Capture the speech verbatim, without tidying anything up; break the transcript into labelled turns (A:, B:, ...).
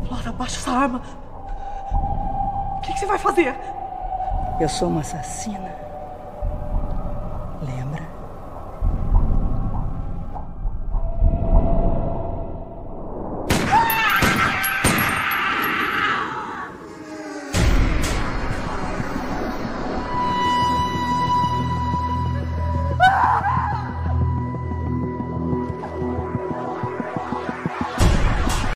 A: Flora, baixa essa arma. O que, que você vai fazer?
B: Eu sou uma assassina. Lembra?